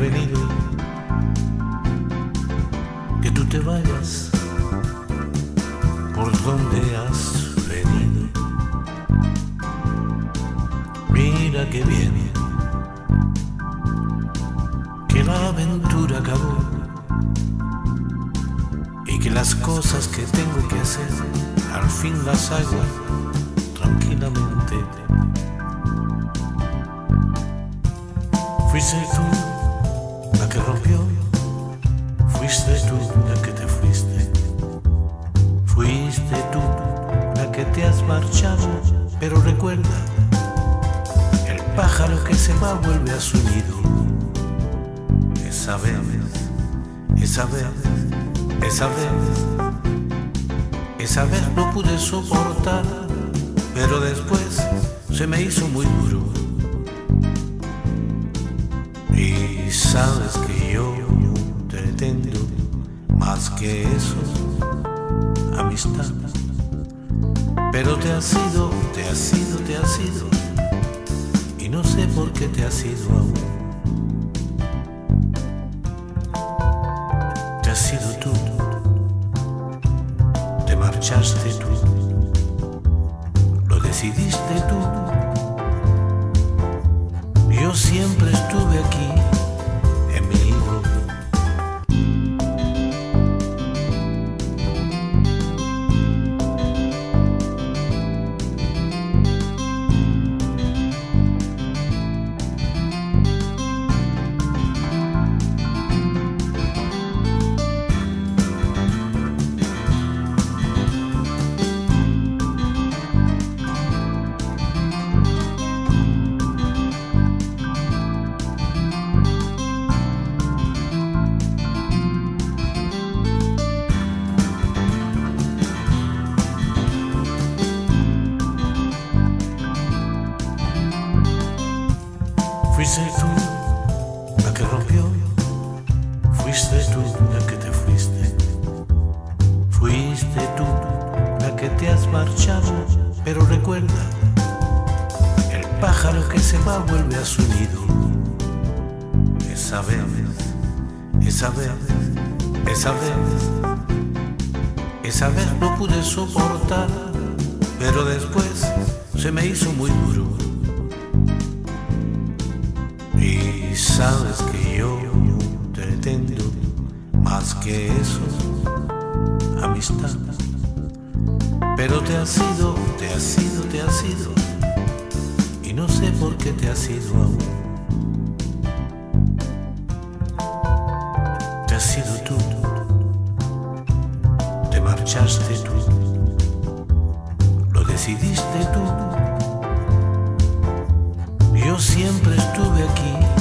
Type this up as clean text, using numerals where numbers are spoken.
venido, que tú te vayas por donde has venido. Mira que bien, que la aventura acabó y que las cosas que tengo que hacer al fin las hago tranquilamente. Fuiste tú la que rompió, fuiste tú la que te fuiste, fuiste tú la que te has marchado, pero recuerda, el pájaro que se va vuelve a su nido. Esa vez, esa vez, esa vez, esa vez no pude soportar, pero después se me hizo muy duro. Y sabes que yo pretendo más que eso, amistad. Pero te has ido, te has ido, te has ido, y no sé por qué te has ido aún. Te has ido tú, te marchaste tú, lo decidiste tú. Yo siempre estuve aquí en mi libro. Fuiste tú la que rompió, fuiste tú la que te fuiste, fuiste tú la que te has marchado, pero recuerda, el pájaro que se va vuelve a su nido. Esa vez, esa vez, esa vez, esa vez no pude soportar, pero después se me hizo muy duro. Y sabes que yo pretendo más que eso, amistad. Pero te has ido, te has ido, te has ido, y no sé por qué te has ido aún. Te has ido tú, te marchaste tú, lo decidiste tú. Yo siempre estuve aquí